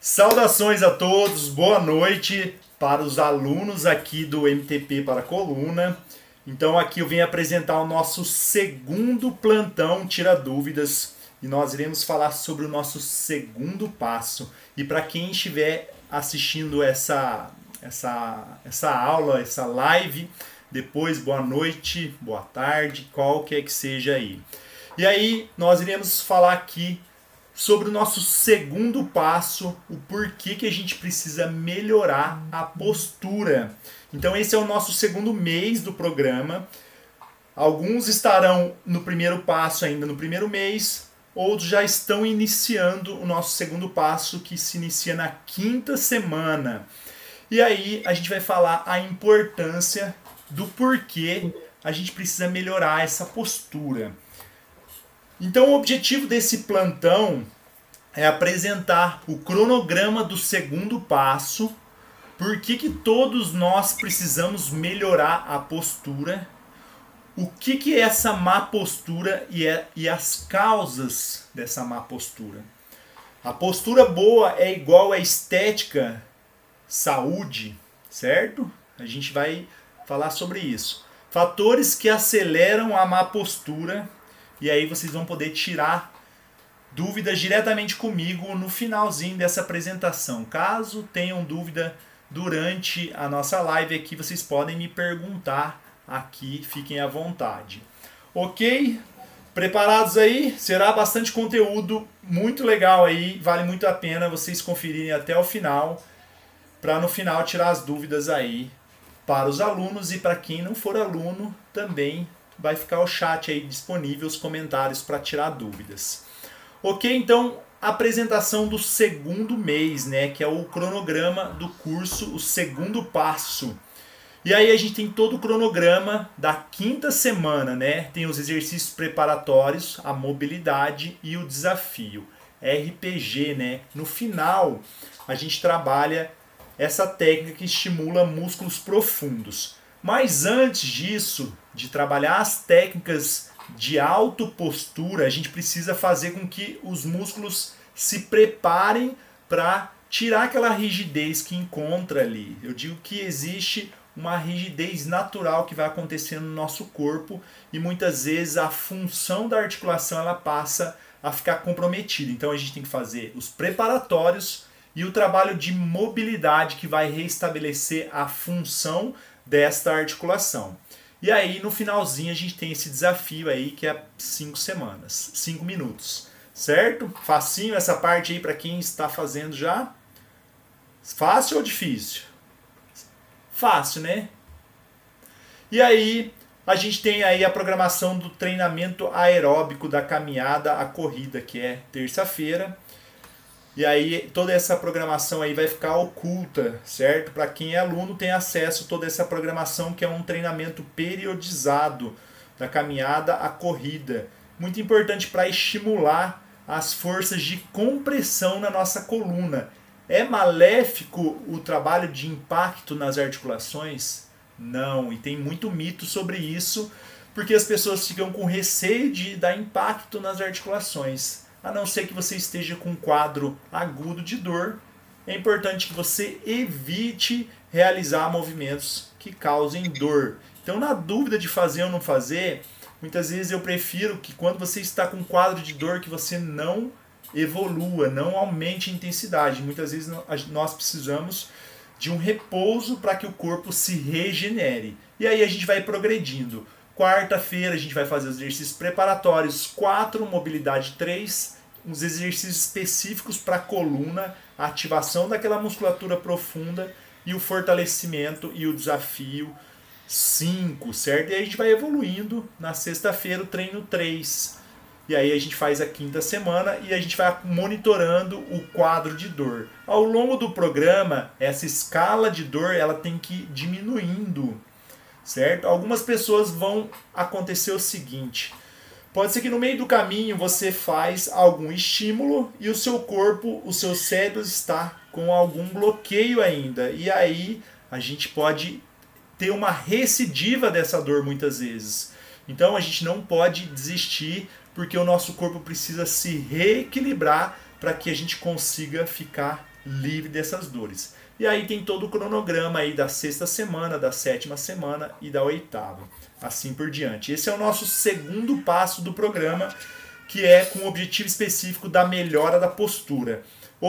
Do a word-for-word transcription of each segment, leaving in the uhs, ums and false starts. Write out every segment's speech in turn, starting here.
Saudações a todos, boa noite para os alunos aqui do M T P para a Coluna. Então aqui eu venho apresentar o nosso segundo plantão Tira Dúvidas e nós iremos falar sobre o nosso segundo passo. E para quem estiver assistindo essa, essa, essa aula, essa live, depois boa noite, boa tarde, qualquer que seja aí. E aí nós iremos falar aqui sobre o nosso segundo passo, o porquê que a gente precisa melhorar a postura. Então esse é o nosso segundo mês do programa. Alguns estarão no primeiro passo ainda no primeiro mês, outros já estão iniciando o nosso segundo passo, que se inicia na quinta semana. E aí a gente vai falar a importância do porquê a gente precisa melhorar essa postura. Então o objetivo desse plantão é apresentar o cronograma do segundo passo, por que que todos nós precisamos melhorar a postura, o que que é essa má postura e, é, e as causas dessa má postura. A postura boa é igual a estética, saúde, certo? A gente vai falar sobre isso. Fatores que aceleram a má postura. E aí vocês vão poder tirar dúvidas diretamente comigo no finalzinho dessa apresentação. Caso tenham dúvida durante a nossa live aqui, vocês podem me perguntar aqui, fiquem à vontade. Ok? Preparados aí? Será bastante conteúdo, muito legal aí, vale muito a pena vocês conferirem até o final, para no final tirar as dúvidas aí para os alunos e para quem não for aluno também. Vai ficar o chat aí disponível, os comentários para tirar dúvidas. Ok, então, apresentação do segundo mês, né, que é o cronograma do curso, o segundo passo. E aí a gente tem todo o cronograma da quinta semana, né? Tem os exercícios preparatórios, a mobilidade e o desafio, R P G, né? No final, a gente trabalha essa técnica que estimula músculos profundos. Mas antes disso, de trabalhar as técnicas de autopostura, a gente precisa fazer com que os músculos se preparem para tirar aquela rigidez que encontra ali. Eu digo que existe uma rigidez natural que vai acontecendo no nosso corpo e muitas vezes a função da articulação ela passa a ficar comprometida. Então a gente tem que fazer os preparatórios e o trabalho de mobilidade que vai restabelecer a função desta articulação. E aí no finalzinho a gente tem esse desafio aí que é cinco semanas, cinco minutos, certo? Facinho essa parte aí para quem está fazendo já? Fácil ou difícil? Fácil, né? E aí a gente tem aí a programação do treinamento aeróbico da caminhada à corrida, que é terça-feira. E aí toda essa programação aí vai ficar oculta, certo? Para quem é aluno tem acesso a toda essa programação, que é um treinamento periodizado da caminhada à corrida. Muito importante para estimular as forças de compressão na nossa coluna. É maléfico o trabalho de impacto nas articulações? Não, e tem muito mito sobre isso, porque as pessoas ficam com receio de dar impacto nas articulações. A não ser que você esteja com um quadro agudo de dor, é importante que você evite realizar movimentos que causem dor. Então, na dúvida de fazer ou não fazer, muitas vezes eu prefiro que quando você está com um quadro de dor, que você não evolua, não aumente a intensidade. Muitas vezes nós precisamos de um repouso para que o corpo se regenere. E aí a gente vai progredindo. Quarta-feira a gente vai fazer os exercícios preparatórios quatro, mobilidade três, uns exercícios específicos para a coluna, a ativação daquela musculatura profunda e o fortalecimento e o desafio cinco, certo? E aí a gente vai evoluindo. Na sexta-feira o treino três. E aí a gente faz a quinta semana e a gente vai monitorando o quadro de dor. Ao longo do programa, essa escala de dor ela tem que ir diminuindo, certo? Algumas pessoas vão acontecer o seguinte: pode ser que no meio do caminho você faz algum estímulo e o seu corpo, o seu cérebro está com algum bloqueio ainda. E aí a gente pode ter uma recidiva dessa dor muitas vezes. Então a gente não pode desistir, porque o nosso corpo precisa se reequilibrar para que a gente consiga ficar livre dessas dores. E aí tem todo o cronograma aí da sexta semana, da sétima semana e da oitava, assim por diante. Esse é o nosso segundo passo do programa, que é com o objetivo específico da melhora da postura.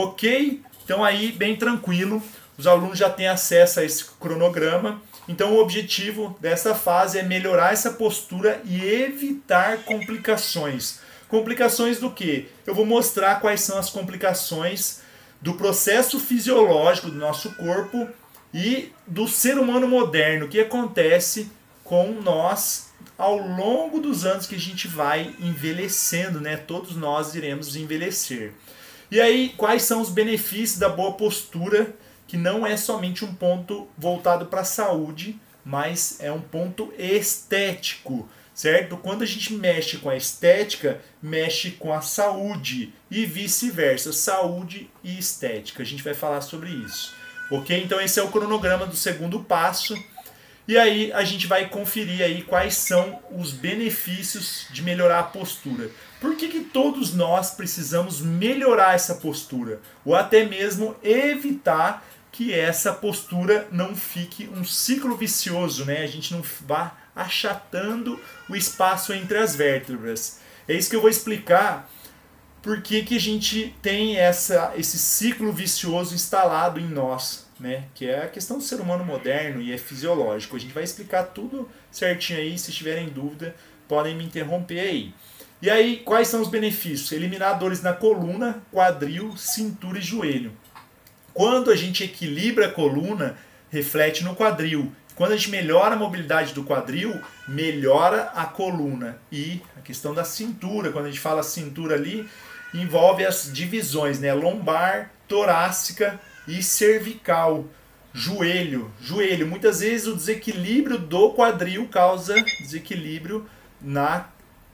Ok? Então aí, bem tranquilo, os alunos já têm acesso a esse cronograma. Então o objetivo dessa fase é melhorar essa postura e evitar complicações. Complicações do quê? Eu vou mostrar quais são as complicações do processo fisiológico do nosso corpo e do ser humano moderno, o que acontece com nós ao longo dos anos que a gente vai envelhecendo, né? Todos nós iremos envelhecer. E aí, quais são os benefícios da boa postura, que não é somente um ponto voltado para a saúde, mas é um ponto estético, certo? Quando a gente mexe com a estética, mexe com a saúde e vice-versa, saúde e estética. A gente vai falar sobre isso, ok? Então esse é o cronograma do segundo passo. E aí a gente vai conferir aí quais são os benefícios de melhorar a postura. Por que que todos nós precisamos melhorar essa postura? Ou até mesmo evitar que essa postura não fique um ciclo vicioso, né? A gente não vá achatando o espaço entre as vértebras. É isso que eu vou explicar por que que a gente tem essa, esse ciclo vicioso instalado em nós, né? Que é a questão do ser humano moderno e é fisiológico. A gente vai explicar tudo certinho aí. Se tiverem dúvida, podem me interromper aí. E aí, quais são os benefícios? Eliminar dores na coluna, quadril, cintura e joelho. Quando a gente equilibra a coluna, reflete no quadril. Quando a gente melhora a mobilidade do quadril, melhora a coluna. E a questão da cintura, quando a gente fala cintura ali, envolve as divisões, né? Lombar, torácica e cervical. Joelho, joelho. Muitas vezes o desequilíbrio do quadril causa desequilíbrio na,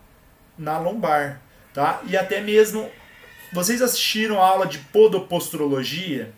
na lombar, tá? E até mesmo, vocês assistiram a aula de podoposturologia?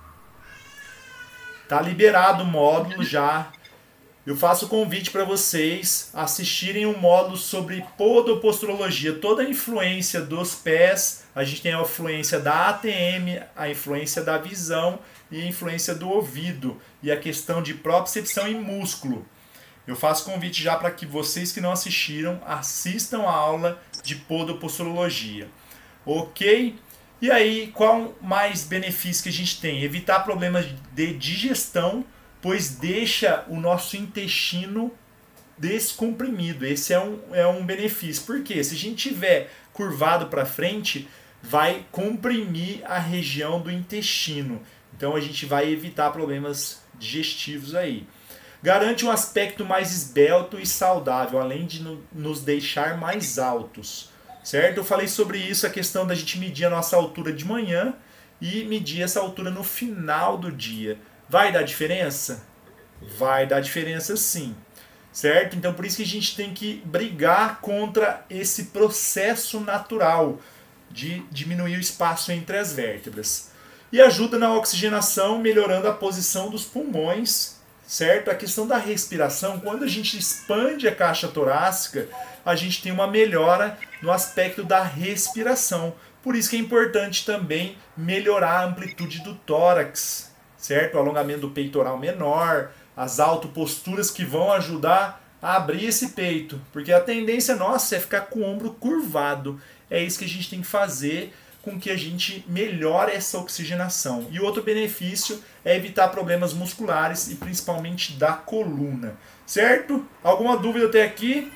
Tá liberado o módulo já. Eu faço o convite para vocês assistirem um módulo sobre podoposturologia. Toda a influência dos pés, a gente tem a influência da A T M, a influência da visão e a influência do ouvido. E a questão de propriocepção e músculo. Eu faço convite já para que vocês que não assistiram, assistam a aula de podoposturologia. Ok? E aí, qual mais benefício que a gente tem? Evitar problemas de digestão, pois deixa o nosso intestino descomprimido. Esse é um, é um benefício. Por quê? Se a gente tiver curvado para frente, vai comprimir a região do intestino. Então a gente vai evitar problemas digestivos aí. Garante um aspecto mais esbelto e saudável, além de no, nos deixar mais altos. Certo? Eu falei sobre isso, a questão da gente medir a nossa altura de manhã e medir essa altura no final do dia. Vai dar diferença? Vai dar diferença sim. Certo? Então por isso que a gente tem que brigar contra esse processo natural de diminuir o espaço entre as vértebras. E ajuda na oxigenação, melhorando a posição dos pulmões. Certo? A questão da respiração, quando a gente expande a caixa torácica, a gente tem uma melhora no aspecto da respiração. Por isso que é importante também melhorar a amplitude do tórax, certo? O alongamento do peitoral menor, as autoposturas que vão ajudar a abrir esse peito. Porque a tendência nossa é ficar com o ombro curvado. É isso que a gente tem que fazer com que a gente melhore essa oxigenação. E outro benefício é evitar problemas musculares e principalmente da coluna. Certo? Alguma dúvida até aqui?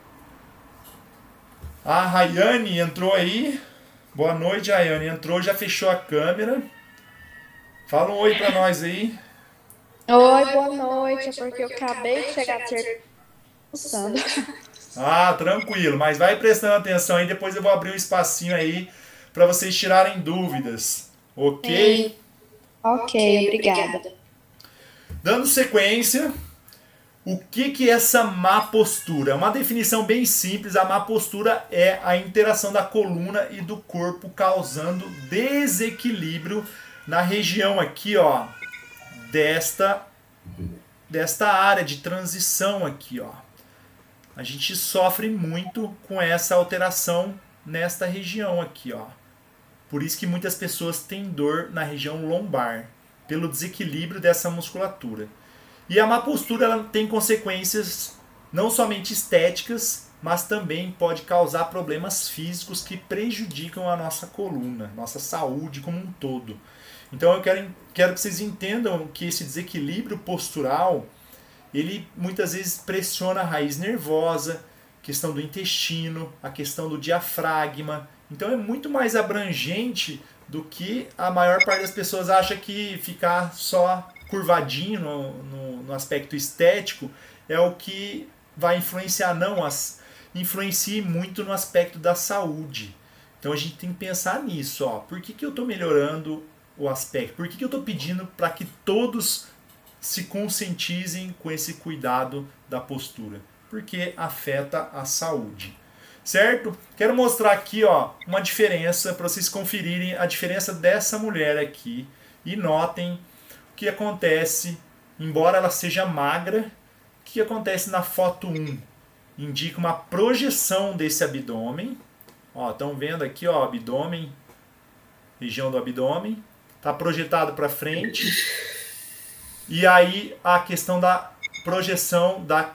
A Rayane entrou aí. Boa noite, Rayane. Entrou, já fechou a câmera. Fala um oi pra nós aí. Oi, boa noite. É porque eu acabei de chegar a ser almoçando. Ah, tranquilo. Mas vai prestando atenção aí. Depois eu vou abrir um espacinho aí para vocês tirarem dúvidas. Ok? Sim. Ok, obrigada. Dando sequência, o que que é essa má postura? É uma definição bem simples. A má postura é a interação da coluna e do corpo causando desequilíbrio na região aqui, ó, desta, desta área de transição aqui, ó. A gente sofre muito com essa alteração nesta região aqui, ó. Por isso que muitas pessoas têm dor na região lombar, pelo desequilíbrio dessa musculatura. E a má postura ela tem consequências não somente estéticas, mas também pode causar problemas físicos que prejudicam a nossa coluna, nossa saúde como um todo. Então eu quero, quero que vocês entendam que esse desequilíbrio postural, ele muitas vezes pressiona a raiz nervosa, questão do intestino, a questão do diafragma. Então é muito mais abrangente do que a maior parte das pessoas acha que ficar só curvadinho no, no, no aspecto estético é o que vai influenciar. Não, as, influencia muito no aspecto da saúde. Então a gente tem que pensar nisso. Ó. Por que, que eu estou melhorando o aspecto? Por que, que eu estou pedindo para que todos se conscientizem com esse cuidado da postura? Porque afeta a saúde. Certo? Quero mostrar aqui ó, uma diferença para vocês conferirem a diferença dessa mulher aqui e notem o que acontece, embora ela seja magra, o que acontece na foto um? Indica uma projeção desse abdômen. Ó, estão vendo aqui ó, abdômen, região do abdômen, está projetado para frente. E aí a questão da projeção da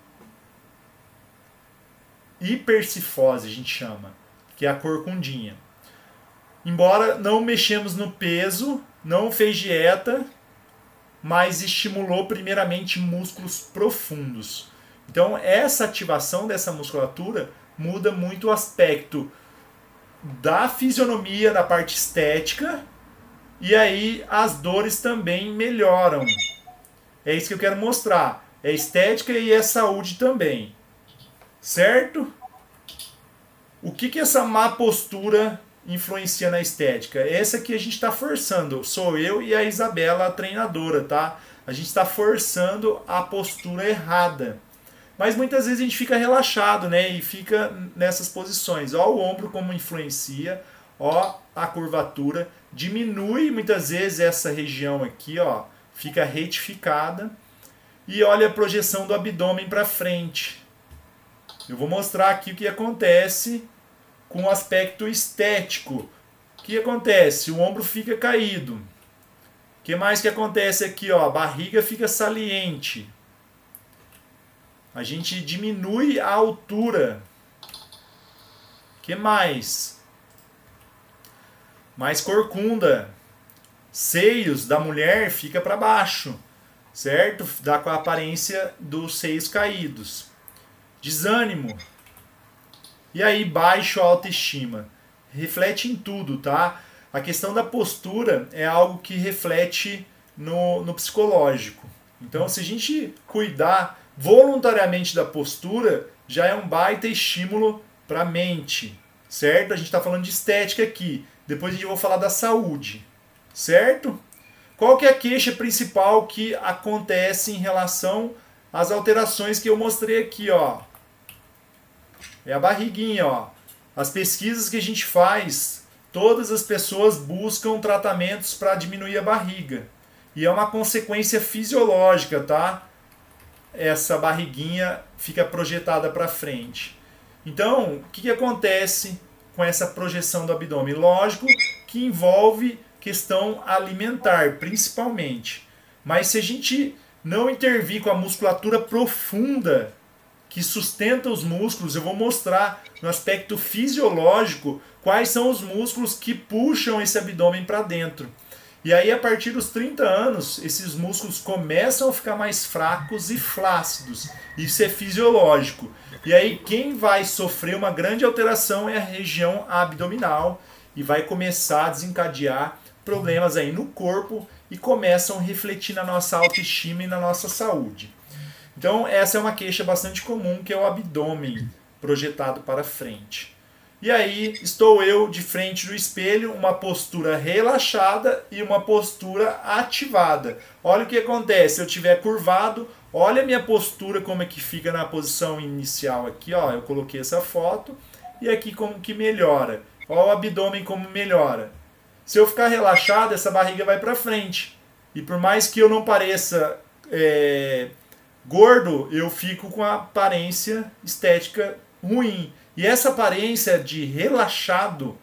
hipercifose, a gente chama, que é a corcundinha. Embora não mexemos no peso, não fez dieta, mas estimulou primeiramente músculos profundos. Então essa ativação dessa musculatura muda muito o aspecto da fisionomia, da parte estética, e aí as dores também melhoram. É isso que eu quero mostrar. É estética e é saúde também. Certo? O que, que essa má postura influencia na estética? Essa que a gente está forçando. Sou eu e a Isabela, a treinadora, tá? A gente está forçando a postura errada. Mas muitas vezes a gente fica relaxado, né? E fica nessas posições. Ó o ombro como influencia. Ó a curvatura. Diminui muitas vezes essa região aqui, ó. Fica retificada. E olha a projeção do abdômen para frente. Eu vou mostrar aqui o que acontece com o aspecto estético. O que acontece? O ombro fica caído. O que mais que acontece aqui? Ó? A barriga fica saliente. A gente diminui a altura. O que mais? Mais corcunda. Seios da mulher fica para baixo. Certo? Dá com a aparência dos seios caídos. Desânimo. E aí, baixa autoestima. Reflete em tudo, tá? A questão da postura é algo que reflete no, no psicológico. Então, se a gente cuidar voluntariamente da postura, já é um baita estímulo para a mente, certo? A gente está falando de estética aqui. Depois a gente vai falar da saúde, certo? Qual que é a queixa principal que acontece em relação às alterações que eu mostrei aqui, ó? É a barriguinha, ó. As pesquisas que a gente faz, todas as pessoas buscam tratamentos para diminuir a barriga. E é uma consequência fisiológica, tá? Essa barriguinha fica projetada para frente. Então, o que, que acontece com essa projeção do abdômen? Lógico que envolve questão alimentar, principalmente. Mas se a gente não intervir com a musculatura profunda que sustenta os músculos, eu vou mostrar no aspecto fisiológico quais são os músculos que puxam esse abdômen para dentro. E aí, a partir dos trinta anos, esses músculos começam a ficar mais fracos e flácidos. Isso é fisiológico. E aí, quem vai sofrer uma grande alteração é a região abdominal e vai começar a desencadear problemas aí no corpo e começam a refletir na nossa autoestima e na nossa saúde. Então, essa é uma queixa bastante comum, que é o abdômen projetado para frente. E aí, estou eu de frente do espelho, uma postura relaxada e uma postura ativada. Olha o que acontece, se eu estiver curvado, olha a minha postura como é que fica na posição inicial aqui, ó, eu coloquei essa foto, e aqui como que melhora. Olha o abdômen como melhora. Se eu ficar relaxado, essa barriga vai para frente. E por mais que eu não pareça é, gordo, eu fico com a aparência estética ruim. E essa aparência de relaxado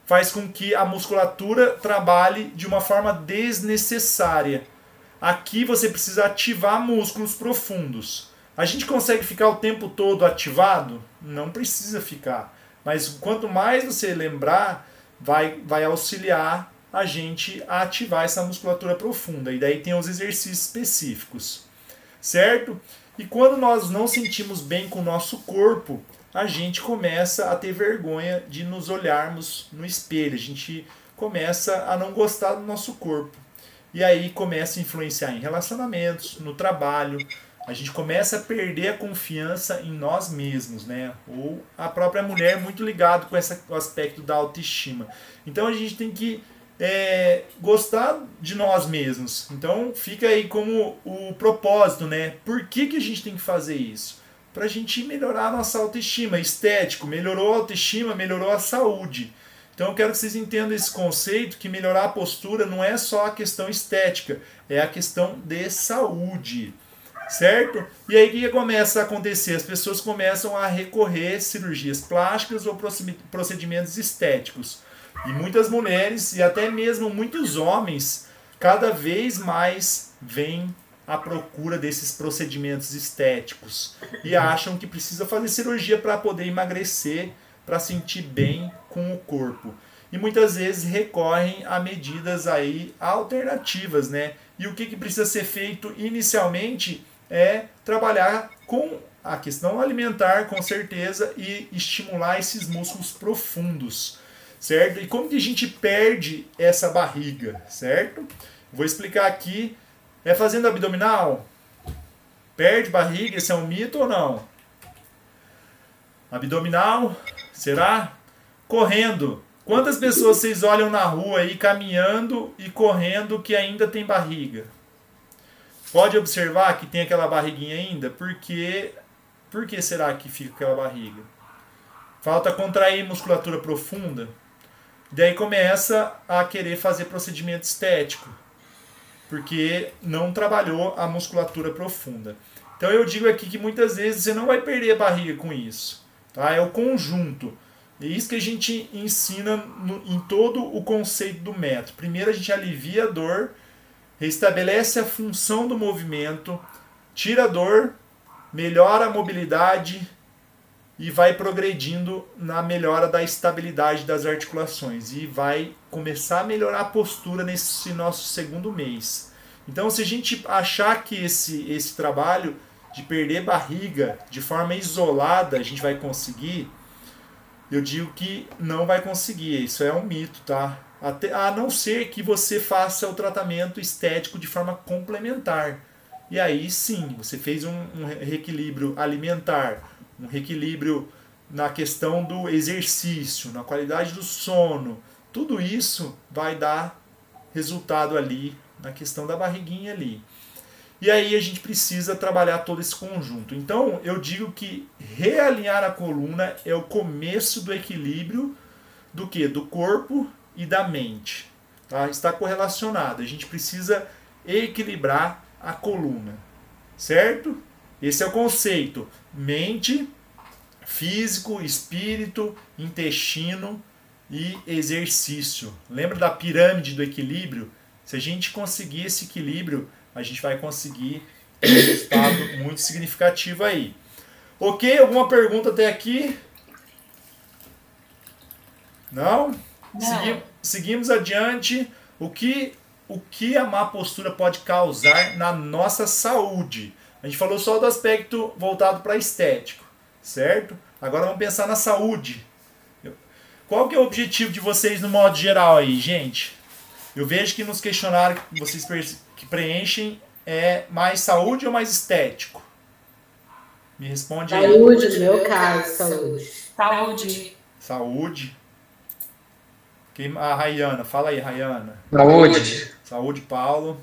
faz com que a musculatura trabalhe de uma forma desnecessária. Aqui você precisa ativar músculos profundos. A gente consegue ficar o tempo todo ativado? Não precisa ficar. Mas quanto mais você lembrar, vai, vai auxiliar a gente a ativar essa musculatura profunda. E daí tem os exercícios específicos. Certo? E quando nós não sentimos bem com o nosso corpo, a gente começa a ter vergonha de nos olharmos no espelho. A gente começa a não gostar do nosso corpo. E aí começa a influenciar em relacionamentos, no trabalho. A gente começa a perder a confiança em nós mesmos, né? Ou a própria mulher muito ligado com esse aspecto da autoestima. Então a gente tem que é, gostar de nós mesmos. Então fica aí como o propósito, né? Por que, que a gente tem que fazer isso? Para a gente melhorar a nossa autoestima. Estético, melhorou a autoestima, melhorou a saúde. Então eu quero que vocês entendam esse conceito, que melhorar a postura não é só a questão estética, é a questão de saúde. Certo? E aí o que começa a acontecer? As pessoas começam a recorrer a cirurgias plásticas ou procedimentos estéticos. E muitas mulheres e até mesmo muitos homens cada vez mais vêm à procura desses procedimentos estéticos e acham que precisa fazer cirurgia para poder emagrecer, para sentir bem com o corpo. E muitas vezes recorrem a medidas aí alternativas, né? E o que, que precisa ser feito inicialmente é trabalhar com a questão alimentar, com certeza, e estimular esses músculos profundos, certo? E como que a gente perde essa barriga, certo? Vou explicar aqui. É fazendo abdominal? Perde barriga? Esse é um mito ou não? Abdominal? Será? Correndo. Quantas pessoas vocês olham na rua aí caminhando e correndo que ainda tem barriga? Pode observar que tem aquela barriguinha ainda? Por que, por que será que fica aquela barriga? Falta contrair musculatura profunda. Daí começa a querer fazer procedimento estético, porque não trabalhou a musculatura profunda. Então eu digo aqui que muitas vezes você não vai perder a barriga com isso. Tá? É o conjunto. É isso que a gente ensina no, em todo o conceito do método. Primeiro a gente alivia a dor, restabelece a função do movimento, tira a dor, melhora a mobilidade e vai progredindo na melhora da estabilidade das articulações. E vai começar a melhorar a postura nesse nosso segundo mês. Então, se a gente achar que esse, esse trabalho de perder barriga de forma isolada a gente vai conseguir, eu digo que não vai conseguir. Isso é um mito, tá? Até, a não ser que você faça o tratamento estético de forma complementar. E aí sim, você fez um, um reequilíbrio alimentar, um reequilíbrio na questão do exercício, na qualidade do sono. Tudo isso vai dar resultado ali na questão da barriguinha ali. E aí a gente precisa trabalhar todo esse conjunto. Então eu digo que realinhar a coluna é o começo do equilíbrio do quê? Do corpo e da mente. Tá? Está correlacionado. A gente precisa equilibrar a coluna. Certo? Esse é o conceito. Mente, físico, espírito, intestino e exercício. Lembra da pirâmide do equilíbrio? Se a gente conseguir esse equilíbrio, a gente vai conseguir um resultado muito significativo aí. Ok? Alguma pergunta até aqui? Não? Não. Segui- seguimos adiante. O que, o que a má postura pode causar na nossa saúde? A gente falou só do aspecto voltado para estético, certo? Agora vamos pensar na saúde. Qual que é o objetivo de vocês no modo geral aí, gente? Eu vejo que nos questionários que vocês que preenchem é mais saúde ou mais estético? Me responde aí. Saúde, no meu caso, saúde. Saúde. Saúde. Quem, a Rayana, fala aí, Rayana. Saúde. Saúde, Paulo.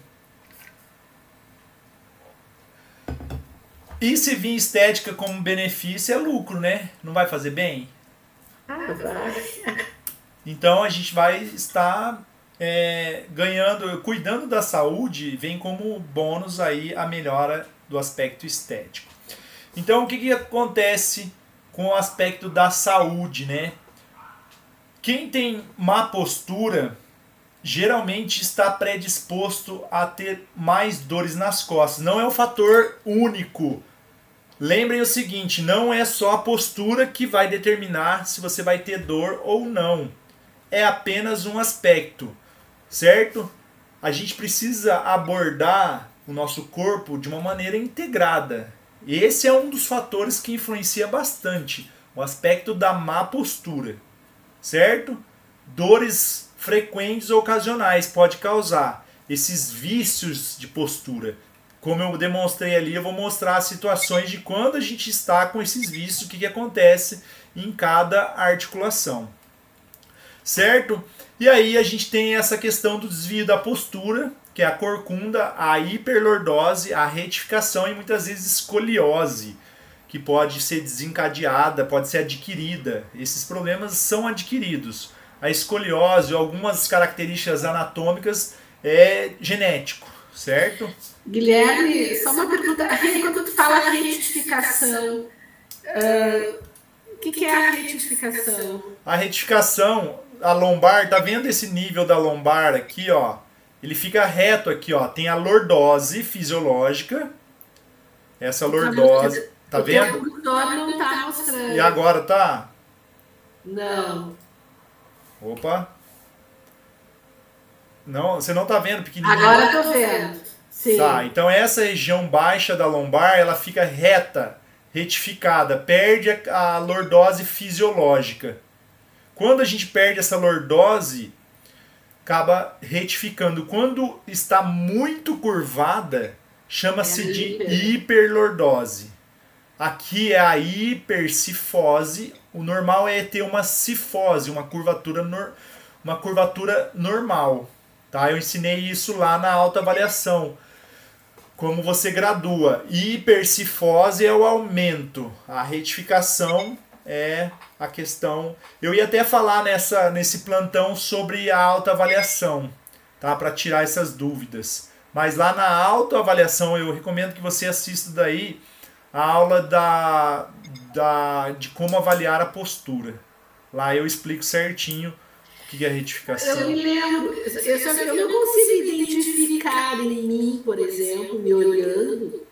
E se vir estética como benefício, é lucro, né? Não vai fazer bem? Ah, vai. Então a gente vai estar é, ganhando, cuidando da saúde, vem como bônus aí a melhora do aspecto estético. Então o que, que acontece com o aspecto da saúde, né? Quem tem má postura geralmente está predisposto a ter mais dores nas costas. Não é um fator único. Lembrem o seguinte, não é só a postura que vai determinar se você vai ter dor ou não. É apenas um aspecto, certo? A gente precisa abordar o nosso corpo de uma maneira integrada. Esse é um dos fatores que influencia bastante o aspecto da má postura, certo? Dores frequentes ou ocasionais pode causar esses vícios de postura. Como eu demonstrei ali, eu vou mostrar as situações de quando a gente está com esses vícios, o que, que acontece em cada articulação, certo? E aí a gente tem essa questão do desvio da postura, que é a corcunda, a hiperlordose, a retificação e muitas vezes escoliose, que pode ser desencadeada, pode ser adquirida. Esses problemas são adquiridos. A escoliose, algumas características anatômicas, é genético, certo? Guilherme, só uma pergunta. Quando tu fala retificação, uh, o que, que é a retificação? A retificação, a lombar, tá vendo esse nível da lombar aqui, ó? Ele fica reto aqui, ó. Tem a lordose fisiológica. Essa lordose, tá vendo? O não tá mostrando. E agora tá? Não. Opa. Não, você não tá vendo pequenininho. Agora eu tô vendo. Sim. Tá, então essa região baixa da lombar, ela fica reta, retificada, perde a, a lordose fisiológica. Quando a gente perde essa lordose, acaba retificando. Quando está muito curvada, chama-se é de hiper. hiperlordose. Aqui é a hipercifose. O normal é ter uma cifose, uma curvatura, nor, uma curvatura normal. Tá? Eu ensinei isso lá na autoavaliação. Como você gradua. Hipercifose é o aumento. A retificação é a questão. Eu ia até falar nessa, nesse plantão sobre a autoavaliação, tá? Para tirar essas dúvidas. Mas lá na autoavaliação eu recomendo que você assista daí a aula da, da, de como avaliar a postura. Lá eu explico certinho o que é retificação. Eu me lembro, eu, só, eu não consigo identificar em mim, por exemplo, me olhando.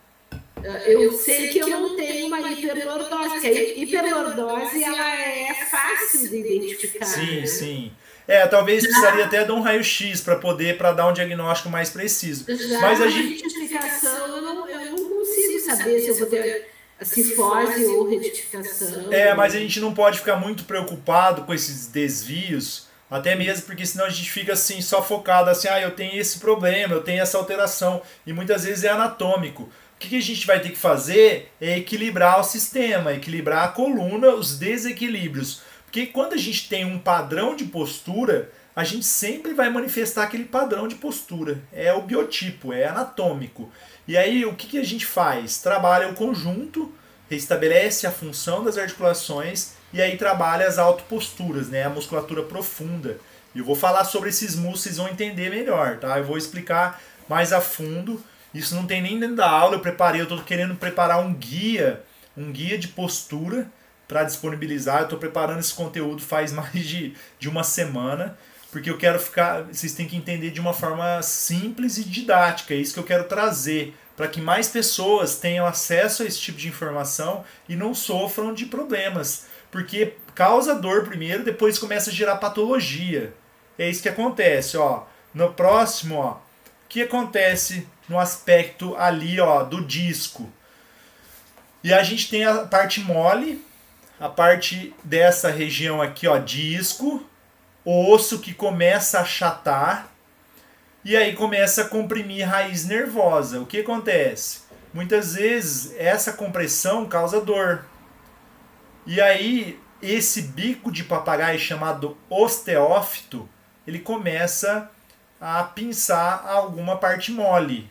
Eu sei que eu não tenho uma hiperlordose, porque a hiperlordose ela é fácil de identificar. Sim, né? sim. É, talvez precisaria até de um raio-x para poder para dar um diagnóstico mais preciso. Já Mas a a gente retificação, eu não, eu não consigo saber se eu vou ter cifose ou retificação. É, mas a gente não pode ficar muito preocupado com esses desvios, até mesmo porque senão a gente fica assim, só focado assim, ah, eu tenho esse problema, eu tenho essa alteração, e muitas vezes é anatômico. O que a gente vai ter que fazer é equilibrar o sistema, equilibrar a coluna, os desequilíbrios. Porque quando a gente tem um padrão de postura, a gente sempre vai manifestar aquele padrão de postura. É o biotipo, é anatômico. E aí o que a gente faz? Trabalha o conjunto, restabelece a função das articulações e aí trabalha as autoposturas, né? A musculatura profunda. E eu vou falar sobre esses músculos, vocês vão entender melhor, tá? Eu vou explicar mais a fundo. Isso não tem nem dentro da aula, eu preparei, eu estou querendo preparar um guia, um guia de postura para disponibilizar. Eu estou preparando esse conteúdo faz mais de, de uma semana, porque eu quero ficar, vocês têm que entender de uma forma simples e didática, é isso que eu quero trazer, para que mais pessoas tenham acesso a esse tipo de informação e não sofram de problemas, porque causa dor primeiro, depois começa a gerar patologia. É isso que acontece, ó. No próximo, ó, o que acontece no aspecto ali, ó, do disco? E a gente tem a parte mole, a parte dessa região aqui, ó, disco, osso que começa a achatar e aí começa a comprimir raiz nervosa. O que acontece? Muitas vezes essa compressão causa dor. E aí esse bico de papagaio chamado osteófito, ele começa a pinçar alguma parte mole.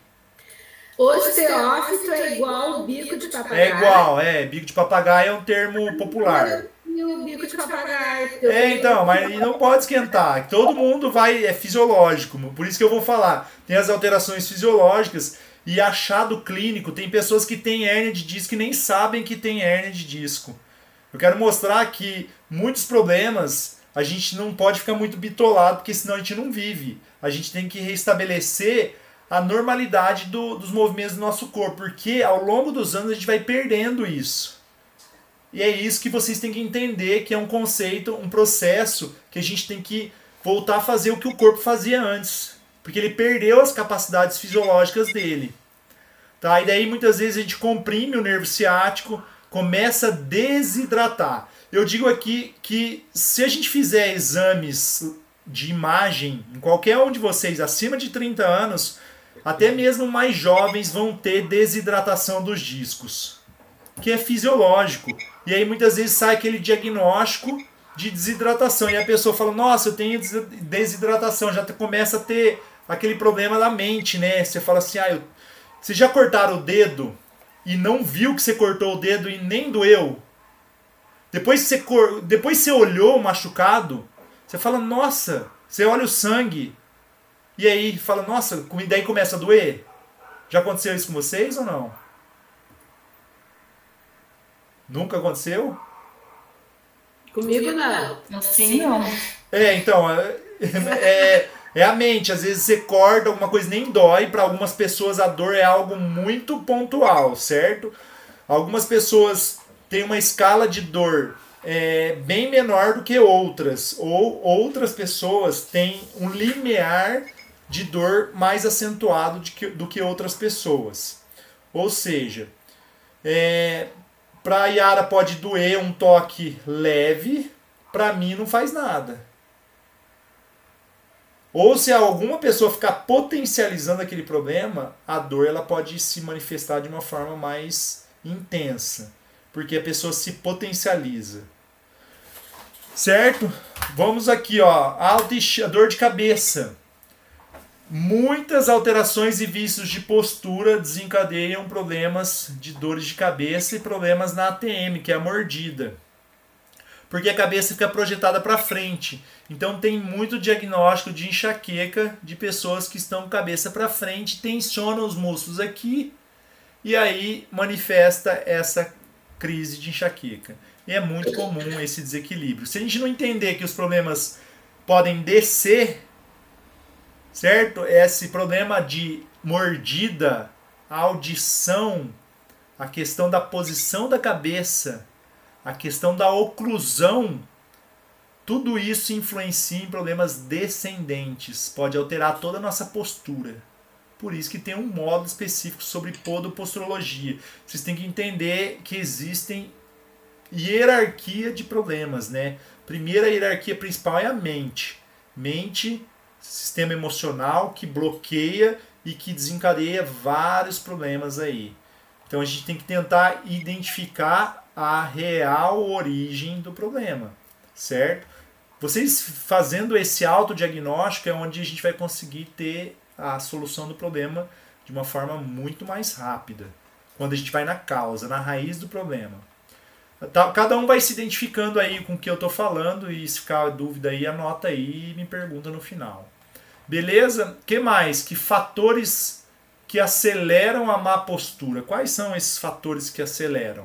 Osteófito é igual ao bico de papagaio? É igual, é. Bico de papagaio é um termo popular. E o bico de papagaio? É, então, mas não pode esquentar. Todo mundo vai, é fisiológico. Por isso que eu vou falar. Tem as alterações fisiológicas e achado clínico. Tem pessoas que têm hérnia de disco e nem sabem que tem hérnia de disco. Eu quero mostrar que muitos problemas a gente não pode ficar muito bitolado, porque senão a gente não vive. A gente tem que restabelecer a normalidade do, dos movimentos do nosso corpo, porque ao longo dos anos a gente vai perdendo isso. E é isso que vocês têm que entender, que é um conceito, um processo que a gente tem que voltar a fazer o que o corpo fazia antes. Porque ele perdeu as capacidades fisiológicas dele. Tá? E daí muitas vezes a gente comprime o nervo ciático, começa a desidratar. Eu digo aqui que se a gente fizer exames de imagem em qualquer um de vocês acima de trinta anos, até mesmo mais jovens vão ter desidratação dos discos, que é fisiológico. E aí muitas vezes sai aquele diagnóstico de desidratação e a pessoa fala, nossa, eu tenho desidratação, já começa a ter aquele problema da mente, né? Você fala assim, ah, eu... você já cortaram o dedo e não viu que você cortou o dedo e nem doeu? Depois que você, cor... Depois que você olhou o machucado, você fala, nossa, você olha o sangue e aí fala, nossa, e daí começa a doer? Já aconteceu isso com vocês ou não? Nunca aconteceu? Comigo não. Assim não. É, então, é, é, é a mente. Às vezes você corta, alguma coisa nem dói. Para algumas pessoas a dor é algo muito pontual, certo? Algumas pessoas têm uma escala de dor é, bem menor do que outras. Ou outras pessoas têm um limiar de dor mais acentuado de que, do que outras pessoas. Ou seja, é... para a Yara pode doer um toque leve, para mim não faz nada. Ou se alguma pessoa ficar potencializando aquele problema, a dor ela pode se manifestar de uma forma mais intensa, porque a pessoa se potencializa. Certo? Vamos aqui, ó, a dor de cabeça. Muitas alterações e vícios de postura desencadeiam problemas de dores de cabeça e problemas na A T M, que é a mordida. Porque a cabeça fica projetada para frente. Então tem muito diagnóstico de enxaqueca de pessoas que estão com a cabeça para frente, tensionam os músculos aqui e aí manifesta essa crise de enxaqueca. E é muito comum esse desequilíbrio. Se a gente não entender que os problemas podem descer, certo? Esse problema de mordida, audição, a questão da posição da cabeça, a questão da oclusão, tudo isso influencia em problemas descendentes, pode alterar toda a nossa postura. Por isso que tem um módulo específico sobre podoposturologia. Vocês têm que entender que existem hierarquia de problemas, né? Primeira hierarquia principal é a mente. Mente, sistema emocional que bloqueia e que desencadeia vários problemas aí. Então a gente tem que tentar identificar a real origem do problema, certo? Vocês fazendo esse autodiagnóstico é onde a gente vai conseguir ter a solução do problema de uma forma muito mais rápida, quando a gente vai na causa, na raiz do problema. Cada um vai se identificando aí com o que eu estou falando e se ficar dúvida aí, anota aí e me pergunta no final. Beleza? Que mais? Que fatores que aceleram a má postura? Quais são esses fatores que aceleram?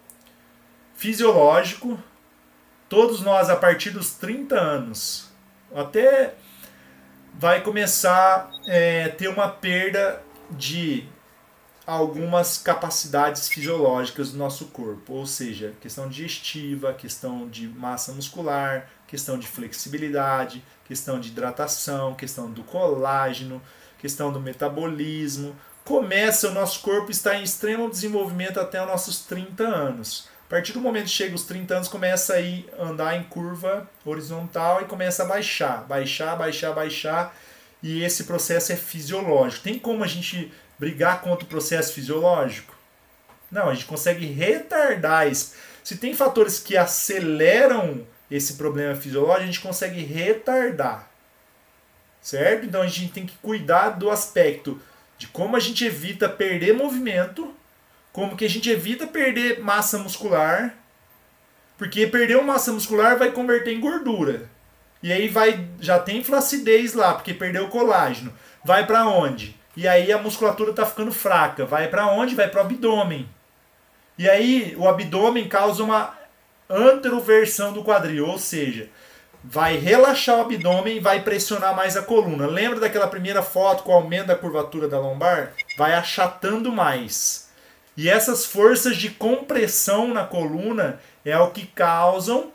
Fisiológico. Todos nós, a partir dos trinta anos, até vai começar a é, ter uma perda de algumas capacidades fisiológicas do nosso corpo, ou seja, questão digestiva, questão de massa muscular, questão de flexibilidade, questão de hidratação, questão do colágeno, questão do metabolismo. Começa, o nosso corpo está em extremo desenvolvimento até os nossos trinta anos. A partir do momento que chega os trinta anos, começa a ir andar em curva horizontal e começa a baixar, baixar, baixar, baixar, e esse processo é fisiológico. Tem como a gente brigar contra o processo fisiológico? Não, a gente consegue retardar isso. Se tem fatores que aceleram esse problema fisiológico, a gente consegue retardar. Certo? Então a gente tem que cuidar do aspecto de como a gente evita perder movimento, como que a gente evita perder massa muscular, porque perder massa muscular vai converter em gordura. E aí vai, já tem flacidez lá, porque perdeu o colágeno. Vai para onde? E aí a musculatura está ficando fraca. Vai para onde? Vai para o abdômen. E aí o abdômen causa uma anteroversão do quadril, ou seja, vai relaxar o abdômen e vai pressionar mais a coluna. Lembra daquela primeira foto com o aumento da curvatura da lombar? Vai achatando mais. E essas forças de compressão na coluna é o que causam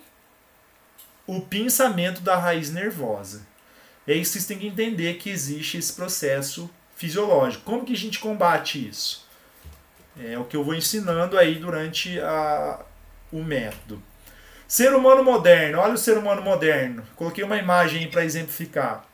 o pinçamento da raiz nervosa. É isso que vocês têm que entender, que existe esse processo fisiológico. Como que a gente combate isso? É o que eu vou ensinando aí durante a, o método. Ser humano moderno. Olha o ser humano moderno. Coloquei uma imagem para exemplificar.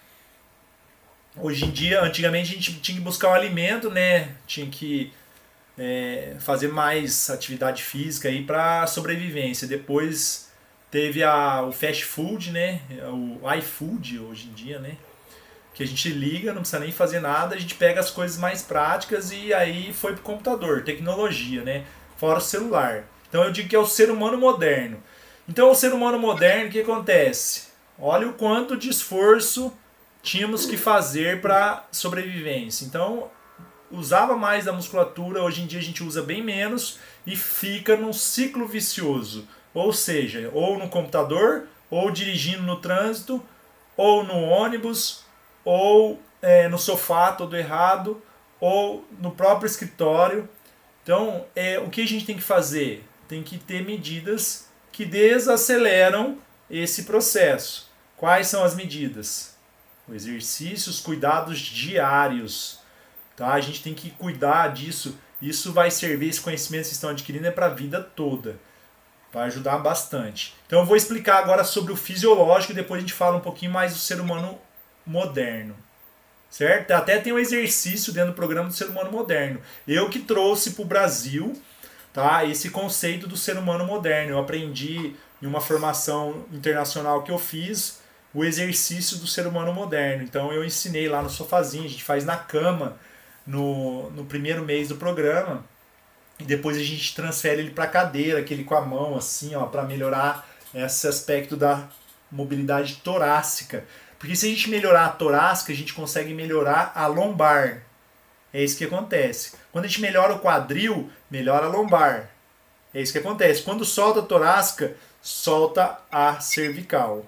Hoje em dia, antigamente a gente tinha que buscar um alimento, né? Tinha que é, fazer mais atividade física aí para sobrevivência. Depois teve a, o fast food, né? O iFood hoje em dia, né? Que a gente liga, não precisa nem fazer nada, a gente pega as coisas mais práticas e aí foi pro computador, tecnologia, né? Fora o celular. Então eu digo que é o ser humano moderno. Então o ser humano moderno, o que acontece? Olha o quanto de esforço tínhamos que fazer para sobrevivência. Então usava mais da musculatura, hoje em dia a gente usa bem menos e fica num ciclo vicioso. Ou seja, ou no computador, ou dirigindo no trânsito, ou no ônibus, ou é, no sofá todo errado, ou no próprio escritório. Então, é, o que a gente tem que fazer? Tem que ter medidas que desaceleram esse processo. Quais são as medidas? O exercício, os cuidados diários. Tá? A gente tem que cuidar disso. Isso vai servir, esse conhecimento que vocês estão adquirindo é para a vida toda. Vai ajudar bastante. Então eu vou explicar agora sobre o fisiológico e depois a gente fala um pouquinho mais do ser humano moderno. Certo? Até tem um exercício dentro do programa do ser humano moderno. Eu que trouxe para o Brasil, tá, esse conceito do ser humano moderno. Eu aprendi em uma formação internacional que eu fiz o exercício do ser humano moderno. Então eu ensinei lá no sofazinho, a gente faz na cama no, no primeiro mês do programa. E depois a gente transfere ele para a cadeira, aquele com a mão assim, ó, para melhorar esse aspecto da mobilidade torácica. Porque se a gente melhorar a torácica, a gente consegue melhorar a lombar. É isso que acontece. Quando a gente melhora o quadril, melhora a lombar. É isso que acontece. Quando solta a torácica, solta a cervical.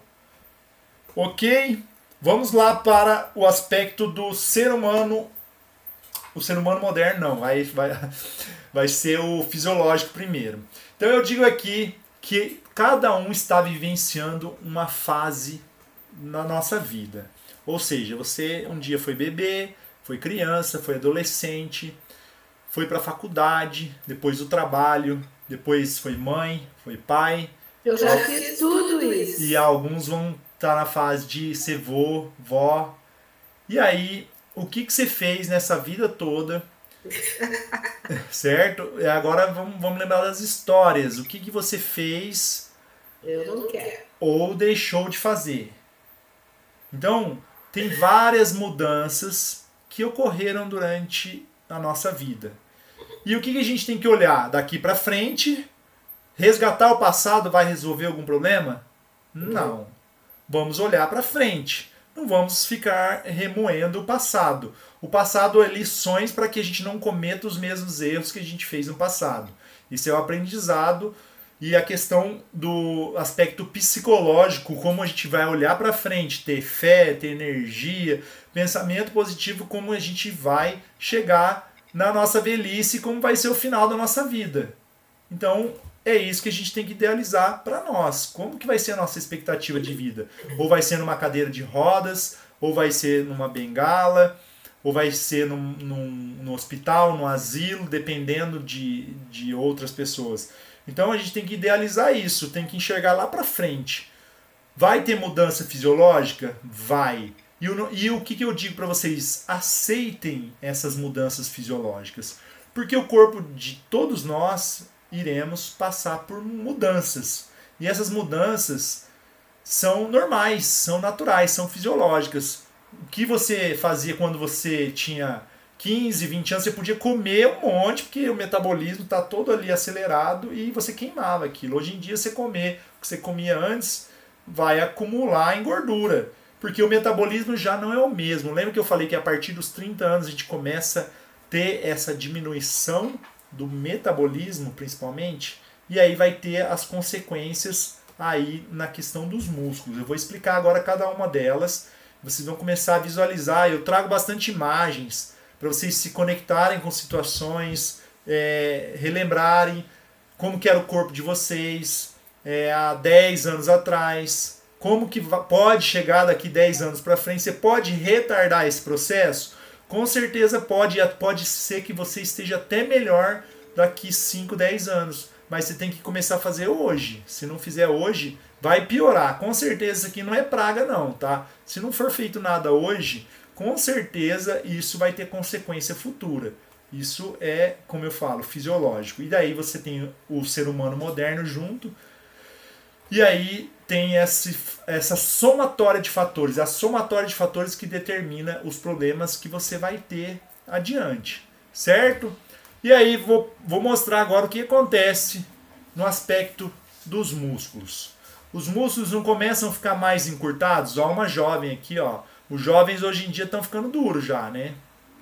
Ok? Vamos lá para o aspecto do ser humano. O ser humano moderno não, vai, vai, vai ser o fisiológico primeiro. Então eu digo aqui que cada um está vivenciando uma fase na nossa vida. Ou seja, você um dia foi bebê, foi criança, foi adolescente, foi para a faculdade, depois do trabalho, depois foi mãe, foi pai. Eu já fiz tudo isso. E alguns vão estar na fase de ser vô, vó. E aí, o que, que você fez nessa vida toda? Certo? Agora vamos, vamos lembrar das histórias. O que, que você fez? Eu não quero. Ou deixou de fazer? Então, tem várias mudanças que ocorreram durante a nossa vida. E o que, que a gente tem que olhar daqui para frente? Resgatar o passado vai resolver algum problema? Não. Vamos olhar para frente. Não vamos ficar remoendo o passado. O passado é lições para que a gente não cometa os mesmos erros que a gente fez no passado. Isso é o aprendizado e a questão do aspecto psicológico, como a gente vai olhar para frente, ter fé, ter energia, pensamento positivo, como a gente vai chegar na nossa velhice, como vai ser o final da nossa vida. Então, é isso que a gente tem que idealizar para nós. Como que vai ser a nossa expectativa de vida? Ou vai ser numa cadeira de rodas, ou vai ser numa bengala, ou vai ser num, num, no hospital, no asilo, dependendo de, de outras pessoas. Então a gente tem que idealizar isso, tem que enxergar lá para frente. Vai ter mudança fisiológica? Vai. E o, e o que, que eu digo para vocês? Aceitem essas mudanças fisiológicas. Porque o corpo de todos nós iremos passar por mudanças. E essas mudanças são normais, são naturais, são fisiológicas. O que você fazia quando você tinha quinze, vinte anos, você podia comer um monte, porque o metabolismo está todo ali acelerado e você queimava aquilo. Hoje em dia, você comer o que você comia antes vai acumular em gordura, porque o metabolismo já não é o mesmo. Lembra que eu falei que a partir dos trinta anos a gente começa a ter essa diminuição do metabolismo, principalmente, e aí vai ter as consequências aí na questão dos músculos. Eu vou explicar agora cada uma delas. Vocês vão começar a visualizar. Eu trago bastante imagens para vocês se conectarem com situações, é, relembrarem como que era o corpo de vocês é, há dez anos atrás, como que pode chegar daqui dez anos para frente. Você pode retardar esse processo? Com certeza pode, pode ser que você esteja até melhor daqui cinco, dez anos. Mas você tem que começar a fazer hoje. Se não fizer hoje, vai piorar. Com certeza isso aqui não é praga não, tá? Se não for feito nada hoje, com certeza isso vai ter consequência futura. Isso é, como eu falo, fisiológico. E daí você tem o ser humano moderno junto. E aí tem esse, essa somatória de fatores. A somatória de fatores que determina os problemas que você vai ter adiante. Certo? E aí vou, vou mostrar agora o que acontece no aspecto dos músculos. Os músculos não começam a ficar mais encurtados? Ó, uma jovem aqui, ó. Os jovens hoje em dia estão ficando duros já, né?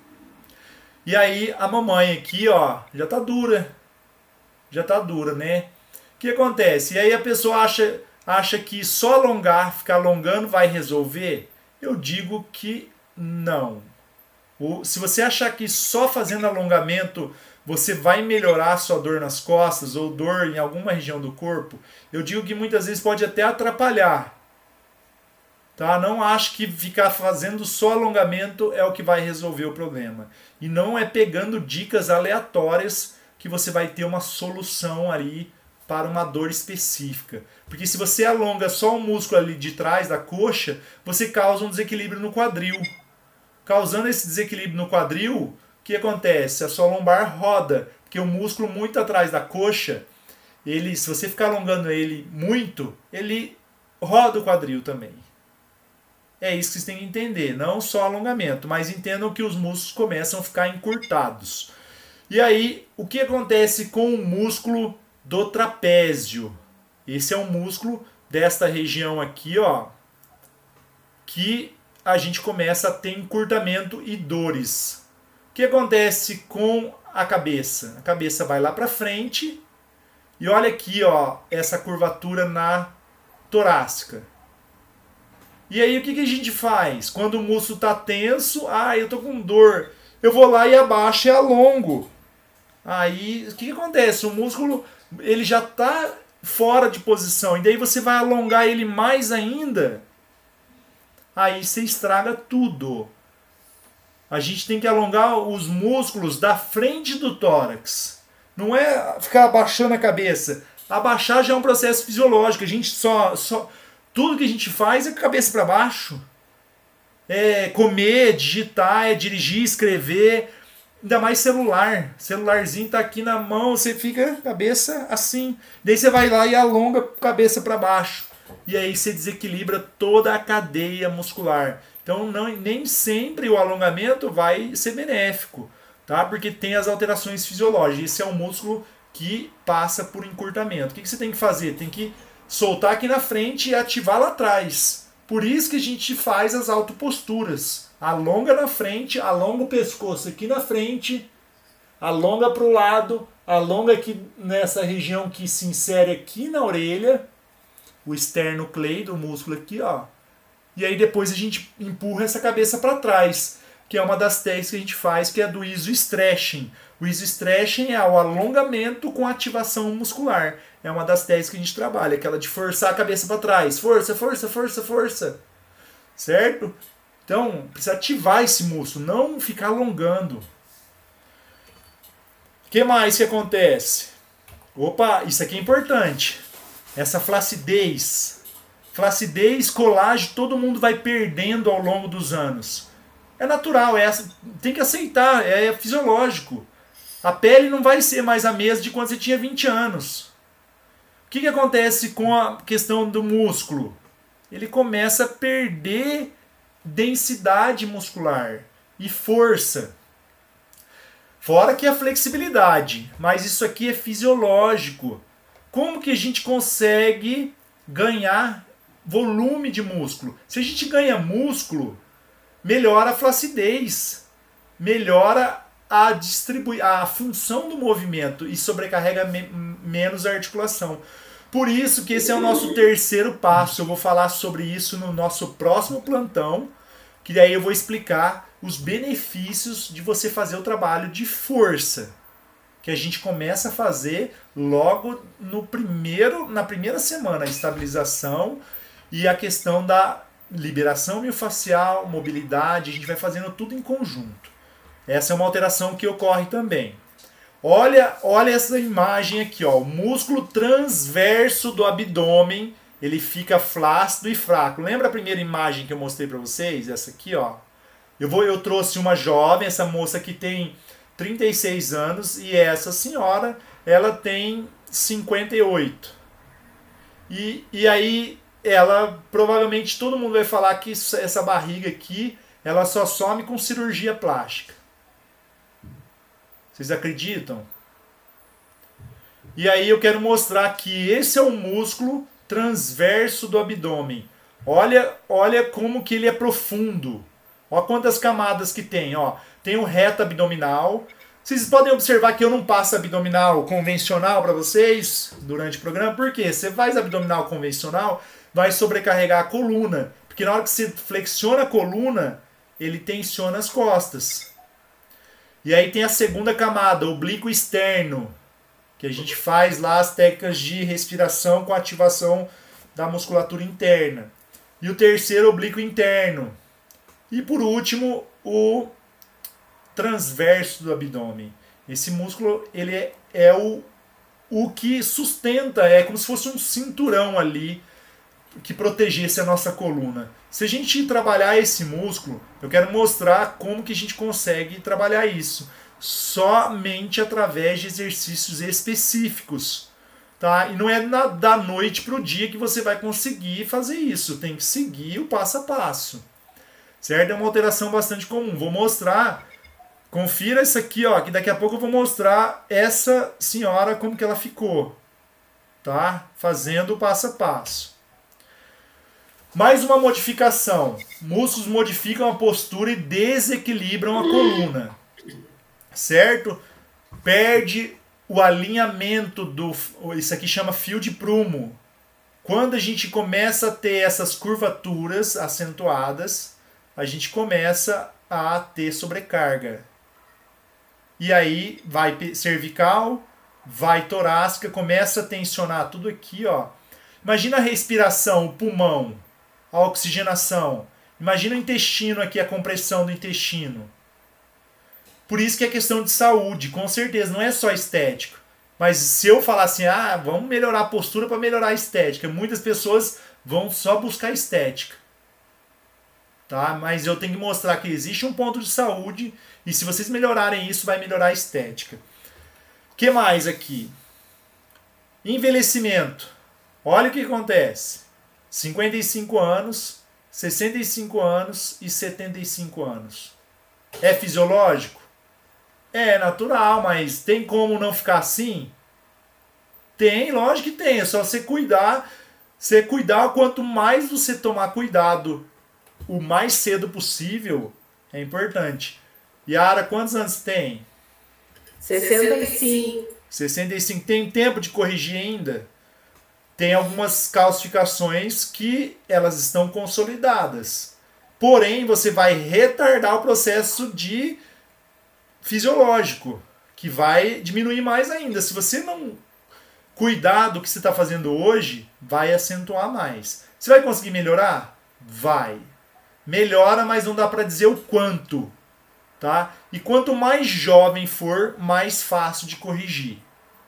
E aí a mamãe aqui, ó, já tá dura. Já tá dura, né? O que acontece? E aí a pessoa acha, acha que só alongar, ficar alongando vai resolver? Eu digo que não. O, se você achar que só fazendo alongamento você vai melhorar a sua dor nas costas ou dor em alguma região do corpo, eu digo que muitas vezes pode até atrapalhar. Tá? Não acho que ficar fazendo só alongamento é o que vai resolver o problema. E não é pegando dicas aleatórias que você vai ter uma solução ali para uma dor específica. Porque se você alonga só o músculo ali de trás da coxa, você causa um desequilíbrio no quadril. Causando esse desequilíbrio no quadril, o que acontece? A sua lombar roda, porque o músculo muito atrás da coxa, ele, se você ficar alongando ele muito, ele roda o quadril também. É isso que vocês têm que entender, não só alongamento, mas entendam que os músculos começam a ficar encurtados. E aí, o que acontece com o músculo do trapézio? Esse é um músculo desta região aqui, ó, que a gente começa a ter encurtamento e dores. O que acontece com a cabeça? A cabeça vai lá para frente e olha aqui, ó, essa curvatura na torácica. E aí o que, que a gente faz? Quando o músculo está tenso, ah, eu tô com dor, eu vou lá e abaixo e alongo. Aí o que, que acontece? O músculo ele já está fora de posição e daí você vai alongar ele mais ainda. Aí você estraga tudo. A gente tem que alongar os músculos da frente do tórax. Não é ficar abaixando a cabeça. Abaixar já é um processo fisiológico. A gente só, só tudo que a gente faz é com a cabeça para baixo. É comer, digitar, é dirigir, escrever. Ainda mais celular. Celularzinho tá aqui na mão, você fica cabeça assim. Daí você vai lá e alonga a cabeça para baixo. E aí você desequilibra toda a cadeia muscular. Então não, nem sempre o alongamento vai ser benéfico, tá? Porque tem as alterações fisiológicas. Esse é um músculo que passa por encurtamento. O que, que você tem que fazer? Tem que soltar aqui na frente e ativar lá atrás. Por isso que a gente faz as autoposturas. Alonga na frente, alonga o pescoço aqui na frente, alonga para o lado, alonga aqui nessa região que se insere aqui na orelha, o esternocleido, o músculo aqui, ó. E aí depois a gente empurra essa cabeça para trás, que é uma das técnicas que a gente faz, que é do iso-stretching. O iso-stretching é o alongamento com ativação muscular. É uma das técnicas que a gente trabalha, aquela de forçar a cabeça para trás. Força, força, força, força. Certo? Então, precisa ativar esse músculo, não ficar alongando. O que mais que acontece? Opa, isso aqui é importante. Essa flacidez. Flacidez, colágeno, todo mundo vai perdendo ao longo dos anos. É natural, é, tem que aceitar, é fisiológico. A pele não vai ser mais a mesma de quando você tinha vinte anos. O que, que acontece com a questão do músculo? Ele começa a perder densidade muscular e força. Fora que a flexibilidade, mas isso aqui é fisiológico. Como que a gente consegue ganhar volume de músculo? Se a gente ganha músculo, melhora a flacidez, melhora a, distribui a função do movimento e sobrecarrega me menos a articulação. Por isso que esse é o nosso terceiro passo. Eu vou falar sobre isso no nosso próximo plantão, que daí eu vou explicar os benefícios de você fazer o trabalho de força, que a gente começa a fazer logo no primeiro, na primeira semana, a estabilização e a questão da liberação miofascial, mobilidade, a gente vai fazendo tudo em conjunto. Essa é uma alteração que ocorre também. Olha, olha essa imagem aqui, ó. O músculo transverso do abdômen, ele fica flácido e fraco. Lembra a primeira imagem que eu mostrei para vocês? Essa aqui, ó. Eu, vou, eu trouxe uma jovem, essa moça que tem trinta e seis anos, e essa senhora, ela tem cinquenta e oito. E, e aí, ela, provavelmente todo mundo vai falar que essa barriga aqui, ela só some com cirurgia plástica. Vocês acreditam? E aí eu quero mostrar que esse é o músculo transverso do abdômen. Olha, olha como que ele é profundo. Olha quantas camadas que tem. Ó. Tem o reto abdominal. Vocês podem observar que eu não passo abdominal convencional para vocês durante o programa. Por quê? Você faz abdominal convencional, vai sobrecarregar a coluna. Porque na hora que você flexiona a coluna, ele tensiona as costas. E aí tem a segunda camada, oblíquo externo, que a gente faz lá as técnicas de respiração com ativação da musculatura interna. E o terceiro, oblíquo interno. E por último, o transverso do abdômen. Esse músculo ele é, é o, o que sustenta, é como se fosse um cinturão ali que protegesse a nossa coluna. Se a gente trabalhar esse músculo, eu quero mostrar como que a gente consegue trabalhar isso. Somente através de exercícios específicos. Tá? E não é na, da noite para o dia que você vai conseguir fazer isso. Tem que seguir o passo a passo. Certo? É uma alteração bastante comum. Vou mostrar. Confira isso aqui, ó, que daqui a pouco eu vou mostrar essa senhora como que ela ficou. Tá? Fazendo o passo a passo. Mais uma modificação. Músculos modificam a postura e desequilibram a coluna. Certo? Perde o alinhamento do... Isso aqui chama fio de prumo. Quando a gente começa a ter essas curvaturas acentuadas, a gente começa a ter sobrecarga. E aí vai cervical, vai torácica, começa a tensionar tudo aqui, ó. Imagina a respiração, o pulmão. A oxigenação. Imagina o intestino aqui, a compressão do intestino. Por isso que é questão de saúde, com certeza, não é só estético. Mas se eu falar assim, ah, vamos melhorar a postura para melhorar a estética, muitas pessoas vão só buscar estética. Tá? Mas eu tenho que mostrar que existe um ponto de saúde e se vocês melhorarem isso, vai melhorar a estética. O que mais aqui? Envelhecimento. Olha o que acontece. cinquenta e cinco anos, sessenta e cinco anos e setenta e cinco anos. É fisiológico? É natural, mas tem como não ficar assim? Tem, lógico que tem. É só você cuidar. Você cuidar, quanto mais você tomar cuidado o mais cedo possível, é importante. Yara, quantos anos tem? sessenta e cinco. sessenta e cinco. Tem tempo de corrigir ainda? Tem algumas calcificações que elas estão consolidadas. Porém, você vai retardar o processo de fisiológico, que vai diminuir mais ainda. Se você não cuidar do que você está fazendo hoje, vai acentuar mais. Você vai conseguir melhorar? Vai. Melhora, mas não dá para dizer o quanto. Tá? E quanto mais jovem for, mais fácil de corrigir.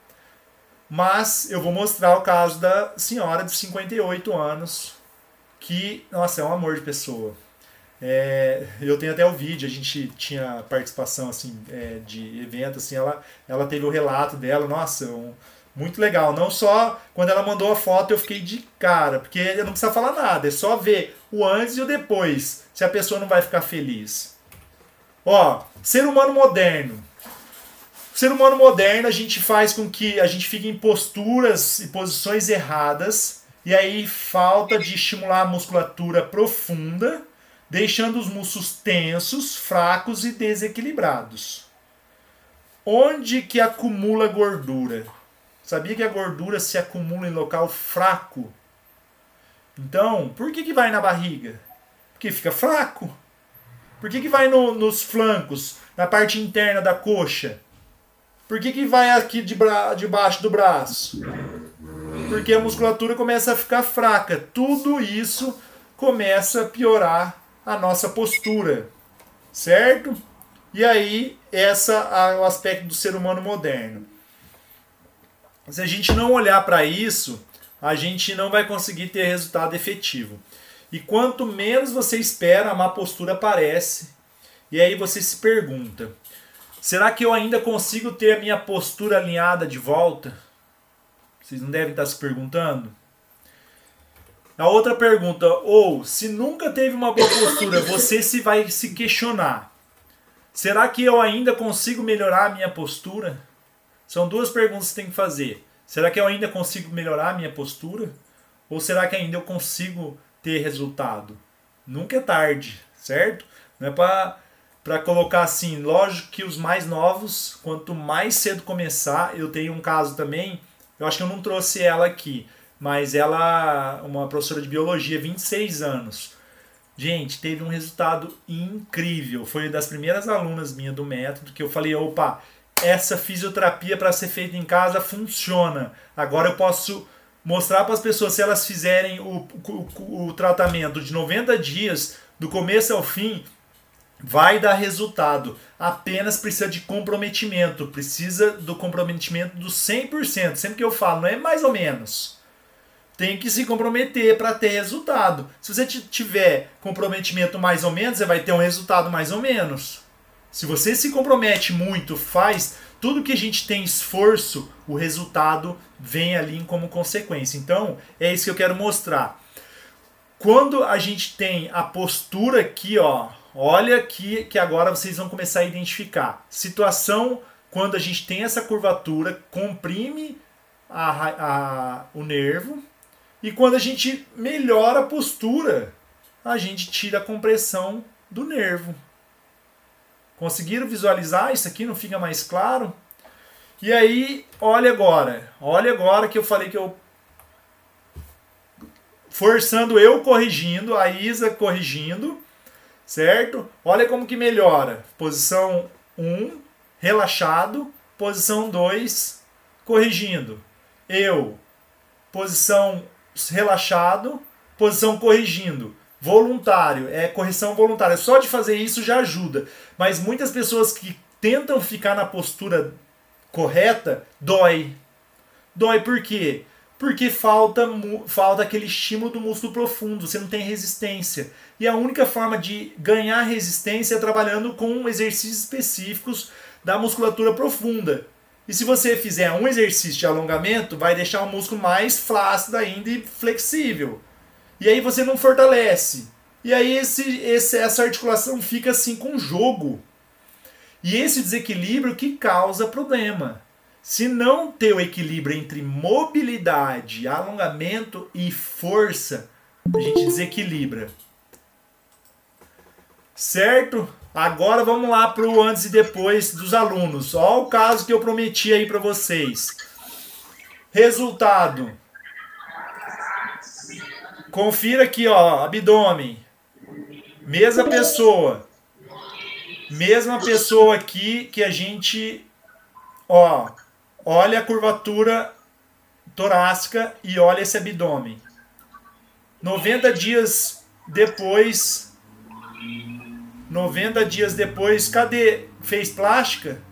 Mas eu vou mostrar o caso da senhora de cinquenta e oito anos, que, nossa, é um amor de pessoa. É, eu tenho até o vídeo, a gente tinha participação assim, é, de evento, assim, ela, ela teve o relato dela, nossa, um, muito legal. Não só quando ela mandou a foto eu fiquei de cara, porque eu não precisa falar nada, é só ver o antes e o depois, se a pessoa não vai ficar feliz. Ó, ser humano moderno. Ser humano moderno, a gente faz com que a gente fique em posturas e posições erradas, e aí falta de estimular a musculatura profunda, deixando os músculos tensos, fracos e desequilibrados. Onde que acumula gordura? Sabia que a gordura se acumula em local fraco? Então, por que que vai na barriga? Porque fica fraco. Por que que vai no, nos flancos, na parte interna da coxa? Por que que vai aqui de bra debaixo do braço? Porque a musculatura começa a ficar fraca. Tudo isso começa a piorar a nossa postura, certo? E aí, essa é o aspecto do ser humano moderno. Se a gente não olhar para isso, a gente não vai conseguir ter resultado efetivo. E quanto menos você espera, a má postura aparece. E aí você se pergunta, será que eu ainda consigo ter a minha postura alinhada de volta? Vocês não devem estar se perguntando? A outra pergunta, ou se nunca teve uma boa postura, você se vai se questionar. Será que eu ainda consigo melhorar a minha postura? São duas perguntas que você tem que fazer. Será que eu ainda consigo melhorar a minha postura? Ou será que ainda eu consigo ter resultado? Nunca é tarde, certo? Não é para para colocar assim, lógico que os mais novos, quanto mais cedo começar, eu tenho um caso também, eu acho que eu não trouxe ela aqui, mas ela, uma professora de biologia, vinte e seis anos. Gente, teve um resultado incrível. Foi uma das primeiras alunas minhas do método que eu falei, opa, essa fisioterapia para ser feita em casa funciona. Agora eu posso mostrar para as pessoas, se elas fizerem o, o, o tratamento de noventa dias, do começo ao fim, vai dar resultado. Apenas precisa de comprometimento. Precisa do comprometimento do cem por cento. Sempre que eu falo, não é mais ou menos. Tem que se comprometer para ter resultado. Se você tiver comprometimento mais ou menos, você vai ter um resultado mais ou menos. Se você se compromete muito, faz tudo que a gente tem esforço, o resultado vem ali como consequência. Então, é isso que eu quero mostrar. Quando a gente tem a postura aqui, ó, olha aqui que agora vocês vão começar a identificar. Situação quando a gente tem essa curvatura, comprime a, a, o nervo. E quando a gente melhora a postura, a gente tira a compressão do nervo. Conseguiram visualizar? Isso aqui não fica mais claro? E aí, olha agora. Olha agora que eu falei que eu... Forçando eu corrigindo, a Isa corrigindo, certo? Olha como que melhora. Posição um, relaxado. Posição dois, corrigindo. Eu, posição relaxado, posição corrigindo. Voluntário, é correção voluntária. Só de fazer isso já ajuda. Mas muitas pessoas que tentam ficar na postura correta, dói. Dói por quê? Porque falta, falta aquele estímulo do músculo profundo. Você não tem resistência. E a única forma de ganhar resistência é trabalhando com exercícios específicos da musculatura profunda. E se você fizer um exercício de alongamento, vai deixar o músculo mais flácido ainda e flexível. E aí você não fortalece. E aí esse, esse, essa articulação fica assim com jogo. E esse desequilíbrio que causa problema. Se não ter o equilíbrio entre mobilidade, alongamento e força, a gente desequilibra. Certo? Agora vamos lá para o antes e depois dos alunos. Olha o caso que eu prometi aí para vocês. Resultado. Confira aqui, ó, abdômen. Mesma pessoa. Mesma pessoa aqui que a gente, ó, olha a curvatura torácica e olha esse abdômen. noventa dias depois, noventa dias depois, cadê? Fez plástica?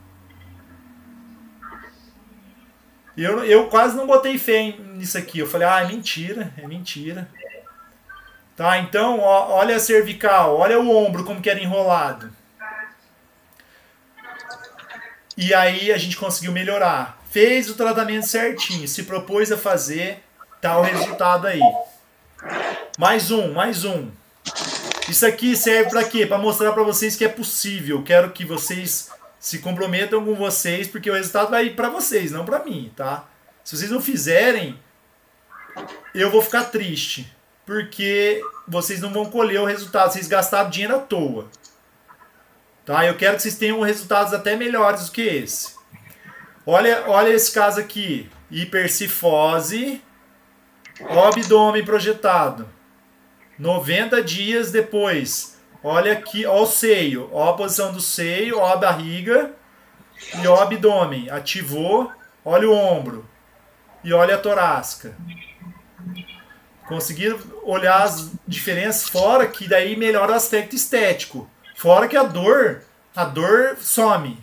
Eu, eu quase não botei fé nisso aqui. Eu falei, ah, é mentira, é mentira. Tá, então, ó, olha a cervical, olha o ombro como que era enrolado. E aí a gente conseguiu melhorar. Fez o tratamento certinho, se propôs a fazer, tá o resultado aí. Mais um, mais um. Isso aqui serve para quê? Para mostrar para vocês que é possível. Quero que vocês se comprometam com vocês, porque o resultado vai ir para vocês, não para mim, tá? Se vocês não fizerem, eu vou ficar triste, porque vocês não vão colher o resultado, vocês gastaram dinheiro à toa. Tá? Eu quero que vocês tenham resultados até melhores do que esse. Olha, olha esse caso aqui. Hipercifose, ó, abdômen projetado. noventa dias depois. Olha aqui, ó o seio. Ó a posição do seio, ó a barriga e ó o abdômen. Ativou. Olha o ombro. E olha a torácica. Conseguiram olhar as diferenças fora, que daí melhora o aspecto estético. Fora que a dor, a dor some.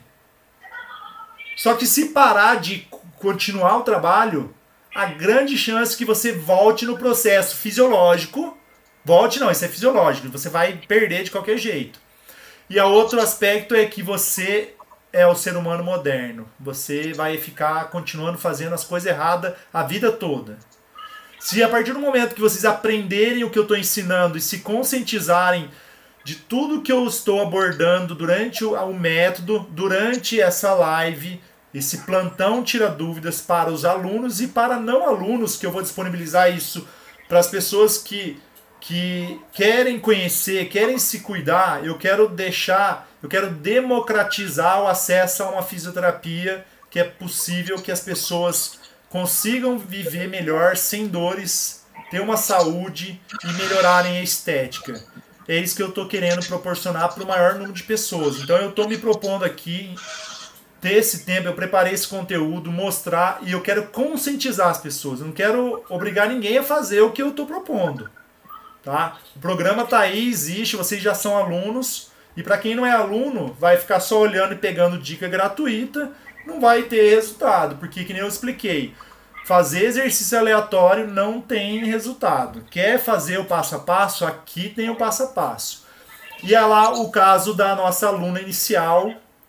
Só que se parar de continuar o trabalho, a grande chance que você volte no processo fisiológico. Volte não, isso é fisiológico, você vai perder de qualquer jeito. E o outro aspecto é que você é o ser humano moderno. Você vai ficar continuando fazendo as coisas erradas a vida toda. Se a partir do momento que vocês aprenderem o que eu estou ensinando e se conscientizarem de tudo que eu estou abordando durante o, o método, durante essa live, esse plantão tira dúvidas para os alunos e para não alunos, que eu vou disponibilizar isso para as pessoas que, que querem conhecer, querem se cuidar, eu quero deixar, eu quero democratizar o acesso a uma fisioterapia que é possível que as pessoas consigam viver melhor, sem dores, ter uma saúde e melhorarem a estética. É isso que eu estou querendo proporcionar para o maior número de pessoas. Então eu estou me propondo aqui, ter esse tempo, eu preparei esse conteúdo, mostrar, e eu quero conscientizar as pessoas. Eu não quero obrigar ninguém a fazer o que eu estou propondo. Tá? O programa está aí, existe, vocês já são alunos, e para quem não é aluno, vai ficar só olhando e pegando dica gratuita, não vai ter resultado, porque, que nem eu expliquei, fazer exercício aleatório não tem resultado. Quer fazer o passo a passo? Aqui tem o passo a passo. E é lá o caso da nossa aluna inicial,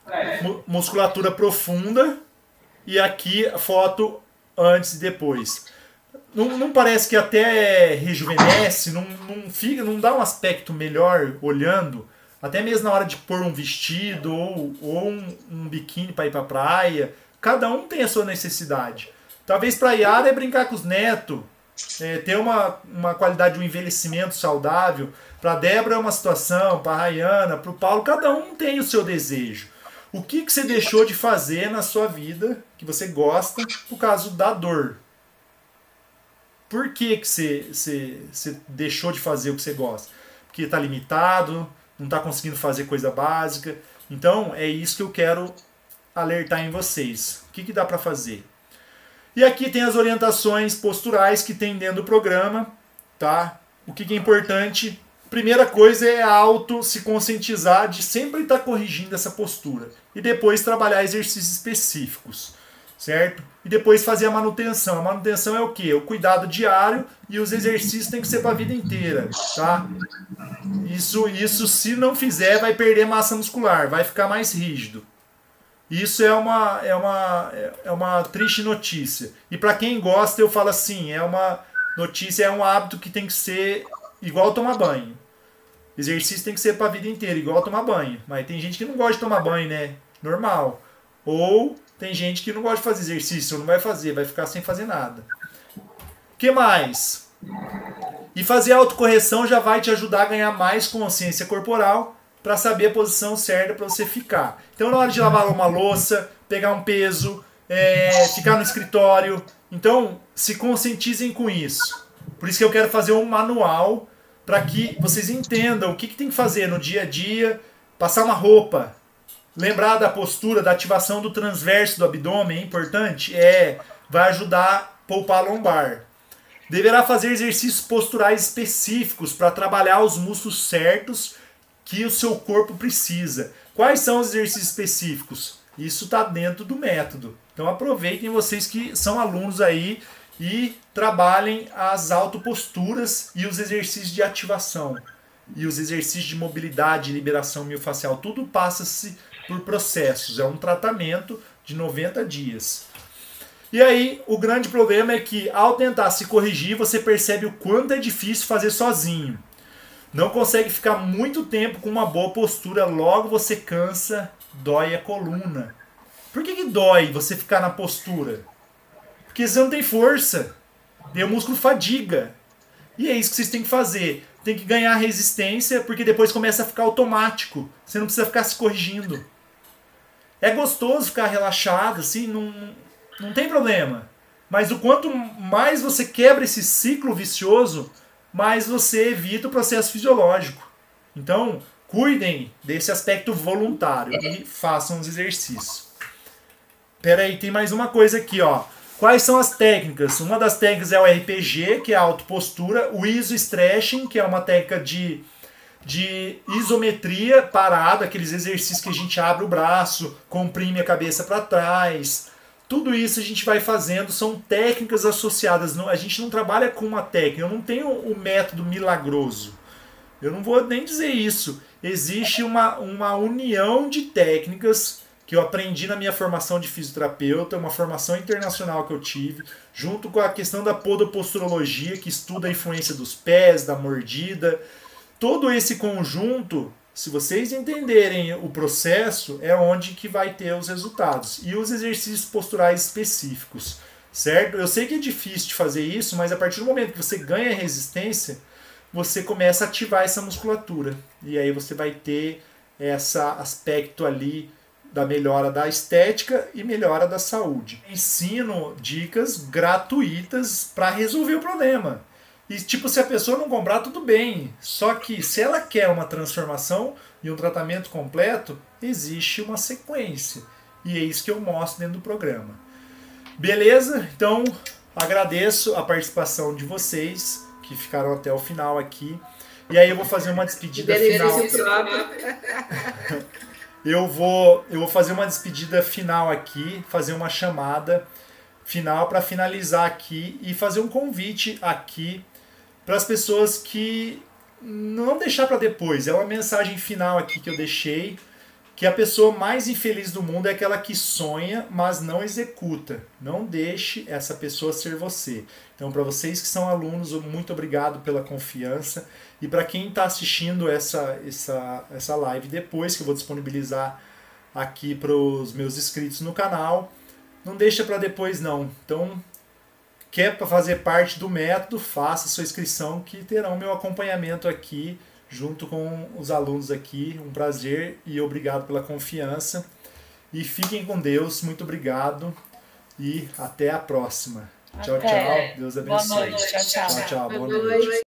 musculatura profunda, e aqui a foto antes e depois. Não, não parece que até rejuvenesce, não, não, fica, não dá um aspecto melhor olhando? Até mesmo na hora de pôr um vestido ou, ou um, um biquíni para ir para a praia. Cada um tem a sua necessidade. Talvez para a Yara é brincar com os netos, é, ter uma, uma qualidade de um envelhecimento saudável. Para a Débora é uma situação, para a Rayana, para o Paulo, cada um tem o seu desejo. O que, que você deixou de fazer na sua vida, que você gosta, por causa da dor? Por que, que você, você, você deixou de fazer o que você gosta? Porque está limitado, não está conseguindo fazer coisa básica. Então, é isso que eu quero alertar em vocês. O que, que dá para fazer? E aqui tem as orientações posturais que tem dentro do programa. Tá? O que, que é importante? Primeira coisa é auto se conscientizar de sempre estar corrigindo essa postura. E depois trabalhar exercícios específicos. Certo? E depois fazer a manutenção. A manutenção é o quê? O cuidado diário, e os exercícios tem que ser para a vida inteira. Tá? Isso, isso, se não fizer, vai perder massa muscular, vai ficar mais rígido. Isso é uma, é uma, é uma triste notícia. E para quem gosta, eu falo assim, é uma notícia, é um hábito que tem que ser igual tomar banho. Exercício tem que ser para a vida inteira, igual tomar banho. Mas tem gente que não gosta de tomar banho, né? Normal. Ou tem gente que não gosta de fazer exercício, não vai fazer, vai ficar sem fazer nada. O que mais? E fazer a autocorreção já vai te ajudar a ganhar mais consciência corporal para saber a posição certa para você ficar. Então, na hora de lavar uma louça, pegar um peso, é, ficar no escritório. Então, se conscientizem com isso. Por isso que eu quero fazer um manual para que vocês entendam o que, que tem que fazer no dia a dia, passar uma roupa. Lembrar da postura, da ativação do transverso do abdômen, é importante? É, vai ajudar a poupar a lombar. Deverá fazer exercícios posturais específicos para trabalhar os músculos certos que o seu corpo precisa. Quais são os exercícios específicos? Isso está dentro do método. Então aproveitem vocês que são alunos aí e trabalhem as autoposturas e os exercícios de ativação. E os exercícios de mobilidade e liberação miofascial. Tudo passa-se por processos. É um tratamento de noventa dias. E aí, o grande problema é que, ao tentar se corrigir, você percebe o quanto é difícil fazer sozinho. Não consegue ficar muito tempo com uma boa postura, logo você cansa, dói a coluna. Por que que dói você ficar na postura? Porque você não tem força. E o músculo fadiga. E é isso que vocês têm que fazer. Tem que ganhar resistência, porque depois começa a ficar automático. Você não precisa ficar se corrigindo. É gostoso ficar relaxado, assim, não, não tem problema. Mas o quanto mais você quebra esse ciclo vicioso, mais você evita o processo fisiológico. Então, cuidem desse aspecto voluntário e façam os exercícios. Pera aí, tem mais uma coisa aqui, ó. Quais são as técnicas? Uma das técnicas é o R P G, que é a autopostura, o iso-stretching, que é uma técnica de, de isometria parada, aqueles exercícios que a gente abre o braço, comprime a cabeça para trás. Tudo isso a gente vai fazendo, são técnicas associadas. A gente não trabalha com uma técnica, eu não tenho o método milagroso. Eu não vou nem dizer isso. Existe uma, uma união de técnicas que eu aprendi na minha formação de fisioterapeuta, uma formação internacional que eu tive, junto com a questão da podoposturologia, que estuda a influência dos pés, da mordida. Todo esse conjunto, se vocês entenderem o processo, é onde que vai ter os resultados. E os exercícios posturais específicos, certo? Eu sei que é difícil de fazer isso, mas a partir do momento que você ganha resistência, você começa a ativar essa musculatura. E aí você vai ter esse aspecto ali da melhora da estética e melhora da saúde. Ensino dicas gratuitas para resolver o problema. E tipo, se a pessoa não comprar, tudo bem. Só que se ela quer uma transformação e um tratamento completo, existe uma sequência. E é isso que eu mostro dentro do programa. Beleza? Então, agradeço a participação de vocês que ficaram até o final aqui. E aí eu vou fazer uma despedida final. Eu vou, eu vou fazer uma despedida final aqui, fazer uma chamada final para finalizar aqui e fazer um convite aqui para as pessoas que não deixar para depois. É uma mensagem final aqui que eu deixei, que a pessoa mais infeliz do mundo é aquela que sonha, mas não executa. Não deixe essa pessoa ser você. Então, para vocês que são alunos, muito obrigado pela confiança. E para quem está assistindo essa, essa, essa live depois, que eu vou disponibilizar aqui para os meus inscritos no canal, não deixa para depois não. Então, quer fazer parte do método, faça sua inscrição que terão meu acompanhamento aqui, junto com os alunos aqui. Um prazer e obrigado pela confiança. E fiquem com Deus, muito obrigado e até a próxima. Tchau, Até. tchau. Deus abençoe. Boa noite. Tchau, tchau. Tchau, tchau. Boa Boa noite. noite.